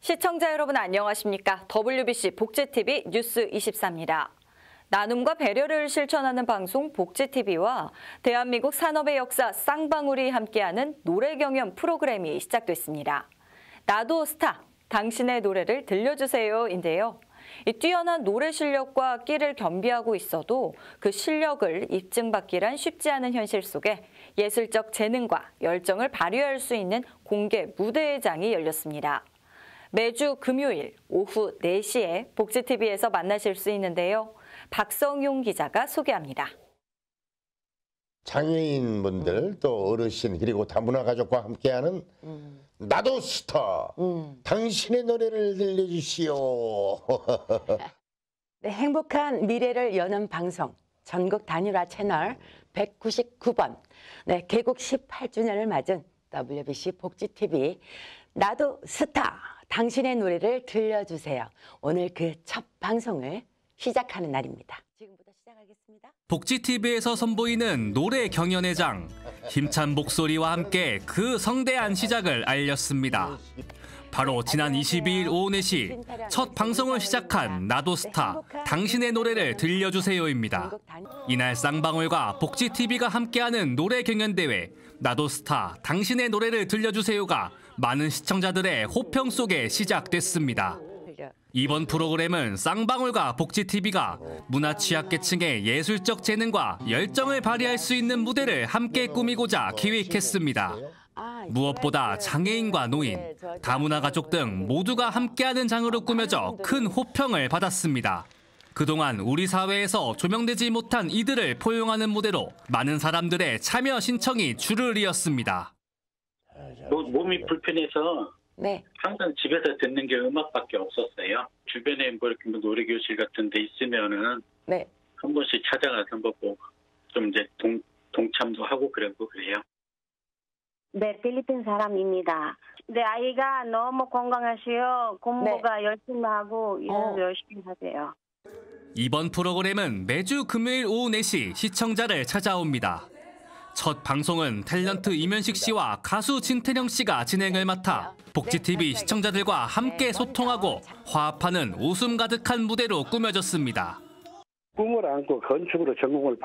시청자 여러분 안녕하십니까? WBC 복지TV 뉴스 24입니다. 나눔과 배려를 실천하는 방송 복지TV와 대한민국 산업의 역사 쌍방울이 함께하는 노래 경연 프로그램이 시작됐습니다. 나도 스타, 당신의 노래를 들려주세요인데요. 이 뛰어난 노래 실력과 끼를 겸비하고 있어도 그 실력을 입증받기란 쉽지 않은 현실 속에 예술적 재능과 열정을 발휘할 수 있는 공개 무대장이 열렸습니다. 매주 금요일 오후 4시에 복지TV에서 만나실 수 있는데요. 박성용 기자가 소개합니다. 장애인분들 또 어르신 그리고 다문화 가족과 함께하는 나도 스타 당신의 노래를 들려주시오. 네, 행복한 미래를 여는 방송 전국 단일화 채널 199번 네, 개국 18주년을 맞은 WBC 복지TV 나도 스타 당신의 노래를 들려주세요. 오늘 그 첫 방송을 시작하는 날입니다. 지금부터 시작하겠습니다. 복지TV에서 선보이는 노래 경연의 장, 힘찬 목소리와 함께 그 성대한 시작을 알렸습니다. 바로 지난 22일 오후 4시 첫 방송을 시작한 나도 스타, 당신의 노래를 들려주세요입니다. 이날 쌍방울과 복지TV가 함께하는 노래 경연대회 나도 스타, 당신의 노래를 들려주세요가 많은 시청자들의 호평 속에 시작됐습니다. 이번 프로그램은 쌍방울과 복지TV가 문화 취약계층의 예술적 재능과 열정을 발휘할 수 있는 무대를 함께 꾸미고자 기획했습니다. 무엇보다 장애인과 노인, 다문화 가족 등 모두가 함께하는 장으로 꾸며져 큰 호평을 받았습니다. 그동안 우리 사회에서 조명되지 못한 이들을 포용하는 무대로 많은 사람들의 참여 신청이 줄을 이었습니다. 몸이 불편해서 네. 항상 집에서 듣는 게 음악밖에 없었어요. 주변에 뭐 이렇게 놀이교실 같은 데 있으면은 네. 한 번씩 찾아가서 한번 뭐 좀 이제 동참도 하고 그러고 그래요. 네, 필리핀 사람입니다. 네, 아이가 너무 건강하시요. 공부가 열심히 하고 일을 열심히 하세요. 이번 프로그램은 매주 금요일 오후 4시 시청자를 찾아옵니다. 첫 방송은 탤런트 이면식 씨와 가수 진태령 씨가 진행을 맡아 복지TV 시청자들과 함께 소통하고 화합하는 웃음 가득한 무대로 꾸며졌습니다. 꿈을 안고 건축으로 전공을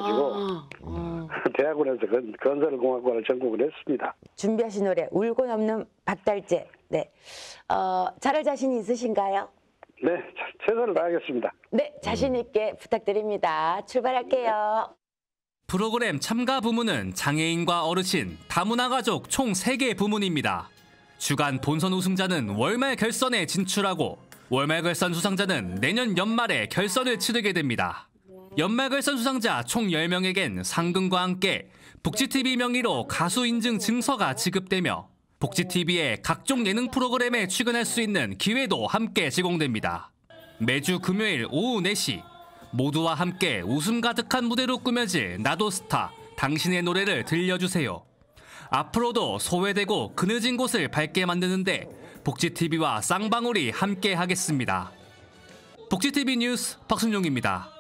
바꿔가지고 대학원에서 건설공학과를 전공을 했습니다. 준비하신 노래 울고 넘는 박달재. 네, 잘할 자신이 있으신가요? 네, 최선을 다하겠습니다. 네, 자신 있게 부탁드립니다. 출발할게요. 프로그램 참가 부문은 장애인과 어르신, 다문화 가족 총 3개 부문입니다. 주간 본선 우승자는 월말 결선에 진출하고 월말 결선 수상자는 내년 연말에 결선을 치르게 됩니다. 연말 결선 수상자 총 10명에겐 상금과 함께 복지TV 명의로 가수 인증 증서가 지급되며 복지TV의 각종 예능 프로그램에 출연할 수 있는 기회도 함께 제공됩니다. 매주 금요일 오후 4시 모두와 함께 웃음 가득한 무대로 꾸며질 나도 스타, 당신의 노래를 들려주세요. 앞으로도 소외되고 그늘진 곳을 밝게 만드는데 복지TV와 쌍방울이 함께 하겠습니다. 복지TV 뉴스 박순용입니다.